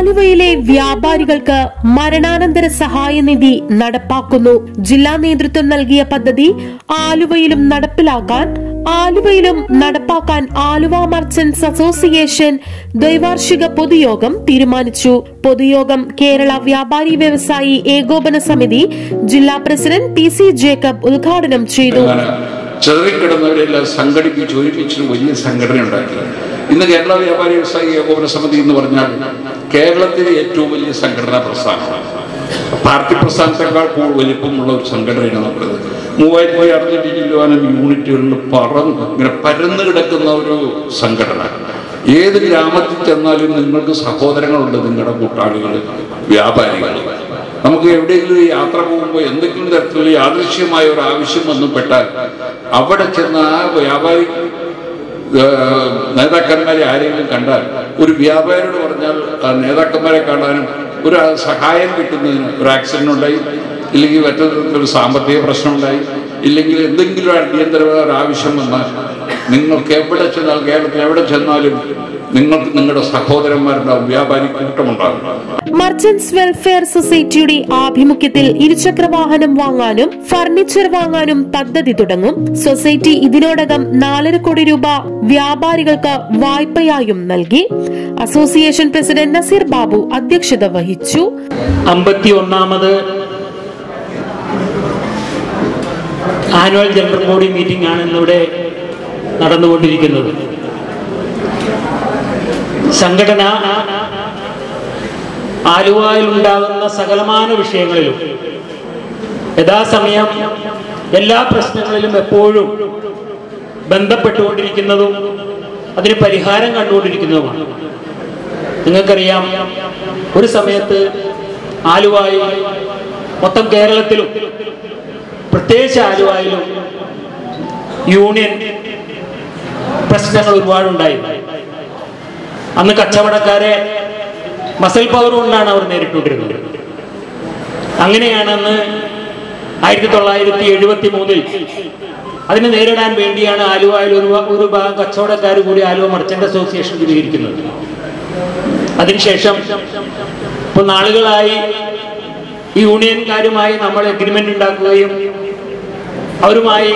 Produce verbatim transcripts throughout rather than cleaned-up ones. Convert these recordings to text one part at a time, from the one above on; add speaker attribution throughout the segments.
Speaker 1: ആലുവയിലെ വ്യാപാരികൾക്ക് മരണാനന്തര സഹായനിധി നടപ്പാക്കുന്നു. ജില്ലാ നേതൃത്വം നൽകിയ പദ്ധതി ആലുവയിലും നടപ്പിലാക്കാൻ ആലുവയിലും നടപ്പാക്കാൻ ആലുവ മർച്ചന്റ്സ് അസോസിയേഷൻ ദ്വൈവാർഷിക പൊതുയോഗം തീരുമാനിച്ചു. പൊതുയോഗം കേരള വ്യാപാരി വ്യവസായി ഏകോപന സമിതി ജില്ലാ പ്രസിഡന്റ് പി സി ജേക്കബ് ഉദ്ഘാടനം ചെയ്തു.
Speaker 2: ചെറുകിടന്നവരെല്ലാം സംഘടിപ്പിച്ച് ഒരുമിച്ച് വലിയ സംഘടന ഉണ്ടാക്കി. ഇന്ന് കേരള വ്യാപാരി വ്യവസായി ഏകോപന സമിതി എന്ന് പറഞ്ഞാൽ കേരളത്തിലെ ഏറ്റവും വലിയ സംഘടനാ പ്രസ്ഥാനമാണ്. പാർട്ടി പ്രസ്ഥാനത്തെക്കാൾ കൂടുതൽ വലിപ്പമുള്ള ഒരു സംഘടനയാണ് നമ്മളത്. മൂവായിരത്തി അറുന്നൂറ്റി ചില്ലുവാനും യൂണിറ്റുകളിൽ പറന്ന് ഇങ്ങനെ പരന്നു കിടക്കുന്ന ഒരു സംഘടന. ഏത് ഗ്രാമത്തിൽ ചെന്നാലും നിങ്ങൾക്ക് സഹോദരങ്ങളുണ്ട്, നിങ്ങളുടെ കൂട്ടാളികൾ, വ്യാപാരികൾ. നമുക്ക് എവിടെയെങ്കിലും യാത്ര പോകുമ്പോൾ എന്തെങ്കിലും തരത്തിലുള്ള യാദൃശ്യമായ ഒരു ആവശ്യം വന്നുപെട്ടാൽ അവിടെ ചെന്ന് ആ വ്യാപാരി നേതാക്കന്മാരെ ആരെങ്കിലും കണ്ടാൽ, ഒരു വ്യാപാരിയോട് പറഞ്ഞാൽ നേതാക്കന്മാരെ കാണാനും ഒരു സഹായം കിട്ടുന്നതിന്, ഒരു ആക്സിഡന്റ് ഉണ്ടായി, ഇല്ലെങ്കിൽ മറ്റൊരു സാമ്പത്തിക പ്രശ്നം ഉണ്ടായി, ഇല്ലെങ്കിൽ എന്തെങ്കിലും അടിയന്തരമായ ഒരു ആവശ്യം വന്നാൽ നിങ്ങൾക്ക് എവിടെ ചെന്നാൽ, കേരളത്തിൽ എവിടെ ചെന്നാലും നിങ്ങൾക്ക് നിങ്ങളുടെ സഹോദരന്മാരുണ്ടാവും, വ്യാപാരി കൂട്ടമുണ്ടാകും.
Speaker 1: മർച്ചന്റ്സ് വെൽഫെയർ സൊസൈറ്റിയുടെ ആഭിമുഖ്യത്തിൽ ഇരുചക്ര വാഹനം വാങ്ങാനും ഫർണിച്ചർ വാങ്ങാനും പദ്ധതി തുടങ്ങും. സൊസൈറ്റി ഇതിനോടകം നാലര കോടി രൂപ വ്യാപാരികൾക്ക് വായ്പയായും നൽകി. അസോസിയേഷൻ പ്രസിഡന്റ് നസീർ ബാബു അധ്യക്ഷത വഹിച്ചു.
Speaker 3: അമ്പത്തി ഒന്നാമത് ആനുവൽ ജനറൽ ബോഡി മീറ്റിംഗ് ആണ് ഇന്നിവിടെ നടന്നുകൊണ്ടിരിക്കുന്നത്. സംഘടന ആലുവയിൽ ഉണ്ടാകുന്ന സകലമാന വിഷയങ്ങളിലും യഥാസമയം എല്ലാ പ്രശ്നങ്ങളിലും എപ്പോഴും ബന്ധപ്പെട്ടുകൊണ്ടിരിക്കുന്നതും അതിന് പരിഹാരം കണ്ടുകൊണ്ടിരിക്കുന്നതുമാണ്. നിങ്ങൾക്കറിയാം, ഒരു സമയത്ത് ആലുവയിൽ, മൊത്തം കേരളത്തിലും പ്രത്യേകിച്ച് ആലുവയിലും യൂണിയൻ പ്രശ്നങ്ങൾ ഒരുപാടുണ്ടായി. അന്ന് കച്ചവടക്കാരെ മസൽ പവർ കൊണ്ടാണ് അവർ നേരിട്ടുകൊണ്ടിരുന്നത്. അങ്ങനെയാണെന്ന് ആയിരത്തി തൊള്ളായിരത്തി എഴുപത്തി മൂന്നിൽ അതിനെ നേരിടാൻ വേണ്ടിയാണ് ആലുവയിൽ ഒരു ഒരു ഭാഗം കച്ചവടക്കാർ കൂടി ആലുവ മർച്ചന്റ് അസോസിയേഷൻ രൂപീകരിക്കുന്നത്. അതിനുശേഷം ഇപ്പൊ നാളുകളായി ഈ യൂണിയൻകാരുമായി നമ്മൾ എഗ്രിമെന്റ് ഉണ്ടാക്കുകയും അവരുമായി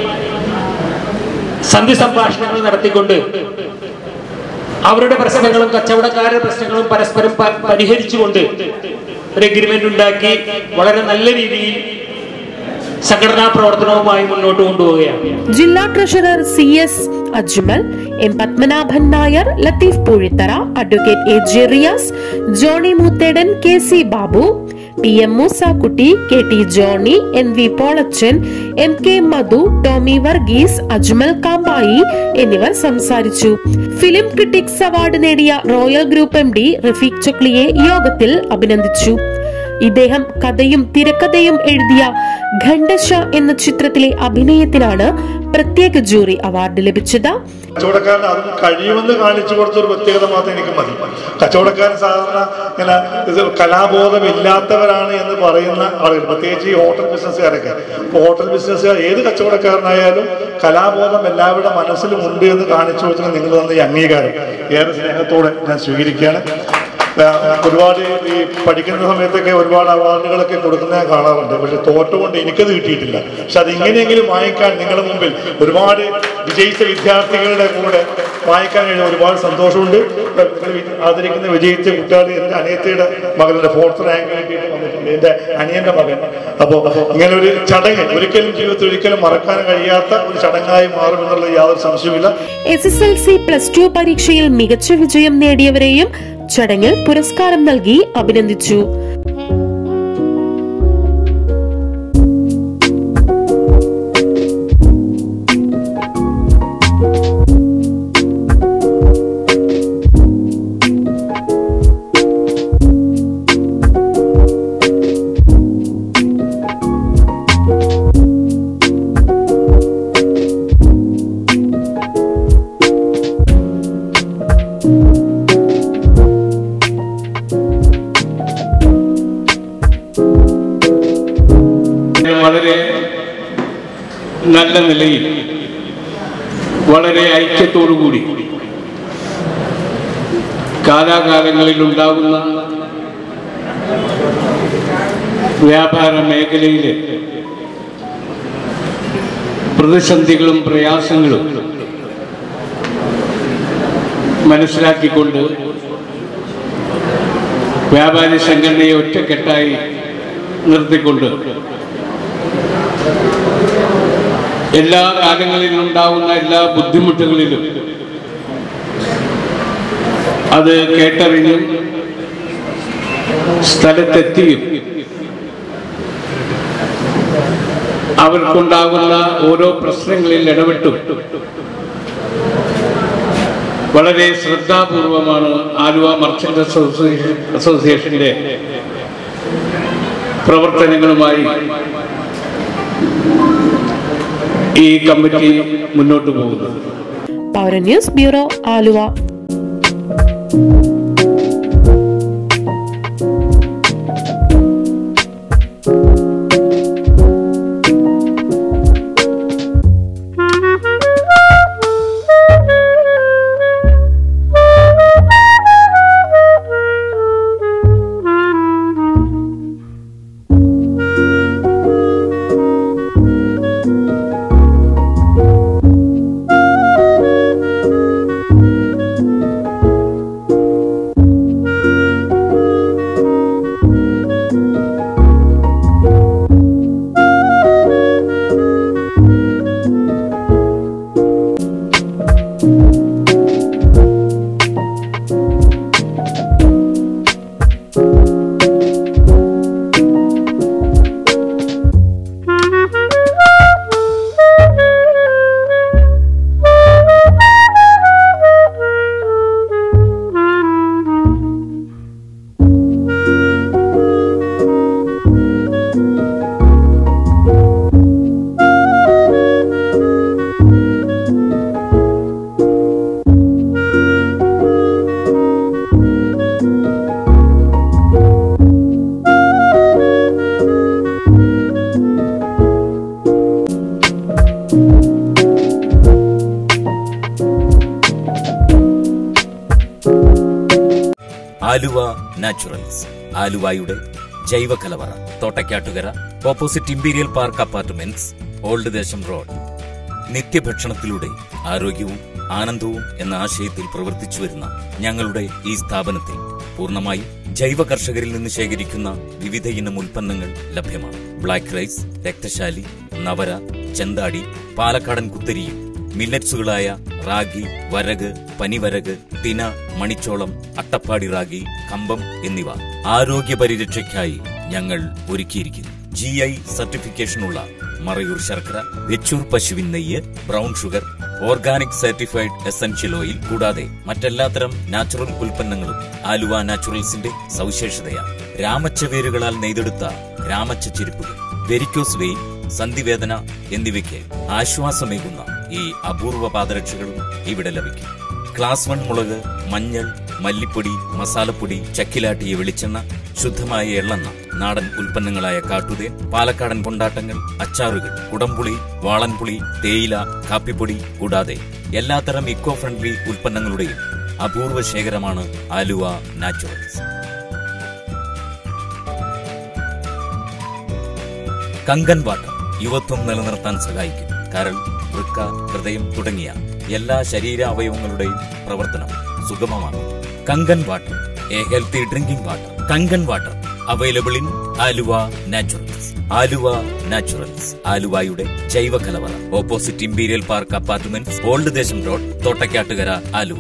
Speaker 3: സന്ധി സംഭാഷണങ്ങൾ നടത്തിക്കൊണ്ട് അവരുടെ പ്രശ്നങ്ങളും കച്ചവടക്കാരുടെ പ്രശ്നങ്ങളും പരസ്പരം പരിഹരിച്ചുകൊണ്ട് ഒരു എഗ്രിമെന്റ് ഉണ്ടാക്കി വളരെ നല്ല രീതിയിൽ സംഘടനാ പ്രവർത്തനവുമായി മുന്നോട്ട് കൊണ്ടുപോവുകയാണ്.
Speaker 1: ജില്ലാ treasurer C S Ajmal, M Padmanabhan Nair, Latheef Poozhithara, advocate A J Riyas, Johny Moothedan, K C Babu, P M Moosakutty, K T Johny, N V Polachan, M K Madhu, Tomy Varghese, Ajmal Kampai എന്നിവർ സംസാരിച്ചു. ഫിലിം ക്രിട്ടിക്സ് അവാർഡ് നേടിയ Royal Group M D Rafeeq ചൊക്ലിയെ യോഗത്തിൽ അഭിനന്ദിച്ചു. ഇദ്ദേഹം കഥയും തിരക്കഥയും എഴുതിയ ഖണ്ഡശ എന്ന ചിത്രത്തിലെ അഭിനയത്തിനാണ് പ്രത്യേക ജൂറി അവാർഡ് ലഭിച്ചത്.
Speaker 4: കച്ചവടക്കാരൻ അത് കഴിയുമെന്ന് കാണിച്ചു കൊടുത്ത ഒരു പ്രത്യേകത മാത്രം എനിക്ക് മതി. കച്ചവടക്കാരൻ സാധാരണ ഇങ്ങനെ കലാബോധമില്ലാത്തവരാണ് എന്ന് പറയുന്ന ആളുകൾ, പ്രത്യേകിച്ച് ഈ ഹോട്ടൽ ബിസിനസ്സുകാരൊക്കെ. ഇപ്പോൾ ഹോട്ടൽ ബിസിനസ്സുകാർ ഏത് കച്ചവടക്കാരനായാലും കലാബോധം എല്ലാവരുടെ മനസ്സിലും ഉണ്ട് എന്ന് കാണിച്ചു കൊടുത്താൽ നിങ്ങൾ തന്ന ഈ അംഗീകാരം ഏറെ സ്നേഹത്തോടെ ഞാൻ സ്വീകരിക്കുകയാണ്. ഒരുപാട് ഈ പഠിക്കുന്ന സമയത്തൊക്കെ ഒരുപാട് അവാർഡുകളൊക്കെ കൊടുക്കുന്ന ഞാൻ കാണാറുണ്ട്. പക്ഷെ തോറ്റുകൊണ്ട് എനിക്കത് കിട്ടിയിട്ടില്ല. പക്ഷെ അത് ഇങ്ങനെയെങ്കിലും വാങ്ങിക്കാൻ നിങ്ങളുടെ മുമ്പിൽ ഒരുപാട് വിജയിച്ച വിദ്യാർത്ഥികളുടെ കൂടെ വാങ്ങിക്കാൻ കഴിഞ്ഞ ഒരുപാട് സന്തോഷമുണ്ട്. ആദരിക്കുന്ന വിജയിച്ച കുട്ടികൾ എൻ്റെ അനിയത്തിയുടെ മകളുടെ ഫോർത്ത് റാങ്ക് കിട്ടിയിട്ട് വന്നിട്ടുണ്ട്, എൻ്റെ അനിയന്റെ മകൻ. അപ്പോൾ ഇങ്ങനെ ഒരു ചടങ്ങ് ഒരിക്കലും ജീവിതത്തിൽ ഒരിക്കലും മറക്കാൻ കഴിയാത്ത ഒരു ചടങ്ങായി മാറുമെന്നുള്ള യാതൊരു സംശയമില്ല.
Speaker 1: S S L C plus two പരീക്ഷയിൽ മികച്ച വിജയം നേടിയവരെയും ചടങ്ങിൽ പുരസ്കാരം നൽകി അഭിനന്ദിച്ചു.
Speaker 5: വളരെ നല്ല നിലയിൽ വളരെ ഐക്യത്തോടുകൂടി കാലാകാലങ്ങളിൽ ഉണ്ടാകുന്ന വ്യാപാര മേഖലയിലെ പ്രതിസന്ധികളും പ്രയാസങ്ങളും മനസ്സിലാക്കിക്കൊണ്ട് വ്യാപാരി സംഘടനയെ ഒറ്റക്കെട്ടായി നിർത്തിക്കൊണ്ട് എല്ലാ കാലങ്ങളിലും ഉണ്ടാകുന്ന എല്ലാ ബുദ്ധിമുട്ടുകളിലും അത് കേട്ടറിഞ്ഞും സ്ഥലത്തെത്തിയും അവർക്കുണ്ടാകുന്ന ഓരോ പ്രശ്നങ്ങളിൽ ഇടപെട്ടും വളരെ ശ്രദ്ധാപൂർവമാണ് ആലുവ മർച്ചന്റ് അസോസിയേഷൻ അസോസിയേഷന്റെ പ്രവർത്തനങ്ങളുമായി ഈ കമ്മിറ്റി മുന്നോട്ട് പോകുന്നത്.
Speaker 1: Poura news bureau, Aluva.
Speaker 6: Aluva Naturals, ആലുവയുടെ ജൈവ കലവറ, Thottakkattukara, opposite Imperial Park Apartments, Old Desam Road. നിത്യഭക്ഷണത്തിലൂടെ ആരോഗ്യവും ആനന്ദവും എന്ന ആശയത്തിൽ പ്രവർത്തിച്ചു വരുന്ന ഞങ്ങളുടെ ഈ സ്ഥാപനത്തിൽ പൂർണ്ണമായും ജൈവ കർഷകരിൽ നിന്ന് ശേഖരിക്കുന്ന വിവിധ ഇനം ഉൽപ്പന്നങ്ങൾ ലഭ്യമാണ്. ബ്ലാക്ക് റൈസ്, രക്തശാലി, നവര, ചെന്താടി, പാലക്കാടൻ കുത്തരിയും മില്ലറ്റ്സുകളായ റാഗി, വരക്, പനിവരക്, തിന, മണിച്ചോളം, അട്ടപ്പാടി റാഗി, കമ്പം എന്നിവ ആരോഗ്യ പരിരക്ഷയ്ക്കായി ഞങ്ങൾ ഒരുക്കിയിരിക്കുന്നു. ജി ഐ സർട്ടിഫിക്കേഷനുള്ള മറയൂർ ശർക്കര, വെച്ചൂർ പശുവിൻ നെയ്യ്, brown sugar, organic certified essential oil കൂടാതെ മറ്റെല്ലാത്തരം നാച്ചുറൽ ഉൽപ്പന്നങ്ങളും ആലുവ നാച്ചുറൽസിന്റെ സവിശേഷതയാണ്. രാമച്ച വേരുകളാൽ നെയ്തെടുത്ത രാമച്ച ചെരുപ്പുകൾ, വെരിക്കോസ് വെയിൻ, സന്ധിവേദന എന്നിവയ്ക്ക് ആശ്വാസമേകുന്ന ഈ അപൂർവ പാദരക്ഷകളും ഇവിടെ ലഭിക്കും. ക്ലാസ് വൺ മുളക്, മഞ്ഞൾ, മല്ലിപ്പൊടി, മസാലപ്പൊടി, ചക്കിലാട്ടിയ വെളിച്ചെണ്ണ, ശുദ്ധമായ എള്ളെണ്ണ, നാടൻ ഉൽപ്പന്നങ്ങളായ കാട്ടുതേൻ, പാലക്കാടൻ കൊണ്ടാട്ടങ്ങൾ, അച്ചാറുകൾ, കുടംപുളി, വാളൻപുളി, തേയില, കാപ്പിപ്പൊടി കൂടാതെ എല്ലാത്തരം ഇക്കോ ഫ്രണ്ട്ലി ഉൽപ്പന്നങ്ങളുടെയും അപൂർവ ശേഖരമാണ് ആലുവ നാച്ചുറൽസ്. കങ്കൻ വാട്ടർ യുവത്വം നിലനിർത്താൻ സഹായിക്കും. കരൾ, വൃക്ക, ഹൃദയം തുടങ്ങിയ എല്ലാ ശരീര അവയവങ്ങളുടെയും പ്രവർത്തനം സുഗമമാണ്. Kangen water, a healthy drinking water. Kangen water available in Aluva Naturals. Aluva Naturals, ആലുവയുടെ ജൈവ കലവറ, opposite Imperial Park Apartments, Old Desam Road, Thottakkattukara, Aluva.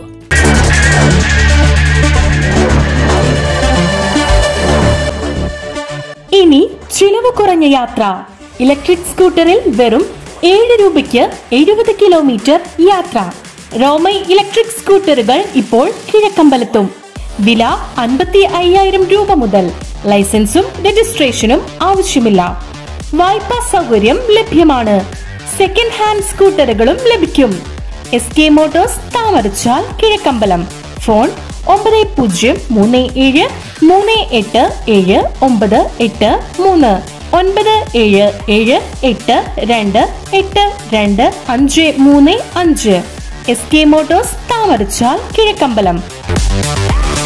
Speaker 7: ഇനി ചിലവ് കുറഞ്ഞ യാത്ര. ഇലക്ട്രിക് സ്കൂട്ടറിൽ വെറും ഏഴ് രൂപയ്ക്ക് എഴുപത് കിലോമീറ്റർ യാത്ര. റോമൈ ഇലക്ട്രിക് സ്കൂട്ടറുകൾ ഇപ്പോൾ കിഴക്കമ്പലത്തും. വില അൻപത്തി അയ്യായിരം രൂപ മുതൽ. ലൈസൻസും രജിസ്ട്രേഷനും ആവശ്യമില്ല. വായ്പാ സൗകര്യം ലഭ്യമാണ്. സെക്കൻഡ് ഹാൻഡ് സ്കൂട്ടറുകളും ലഭിക്കും. S K Motors, Thamarachal, Kizhakkambalam. Phone ഒമ്പത് പൂജ്യം മൂന്ന് ഏഴ് മൂന്ന് എട്ട് ഏഴ് ഒമ്പത് എട്ട് മൂന്ന്, ഒൻപത് ഏഴ് ഏഴ് എട്ട് രണ്ട് എട്ട് രണ്ട് അഞ്ച് മൂന്ന് അഞ്ച്. S K Motors, Thamarachal, Kizhakkambalam.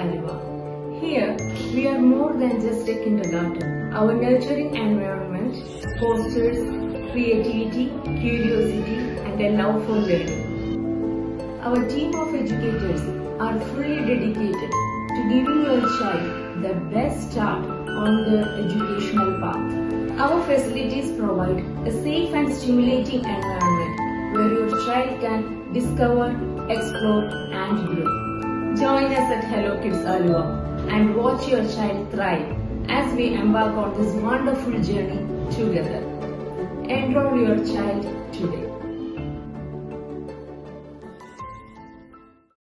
Speaker 8: Aluva. Here, we are more than just a kindergarten. Our nurturing environment fosters creativity, curiosity, and a love for learning. Our team of educators are fully dedicated to giving your child the best start on their educational path. Our facilities provide a safe and stimulating environment where your child can discover, explore, and grow. Join us at Hello Kids Aluva and watch your child thrive as we embark on this wonderful journey together. Enroll your child today.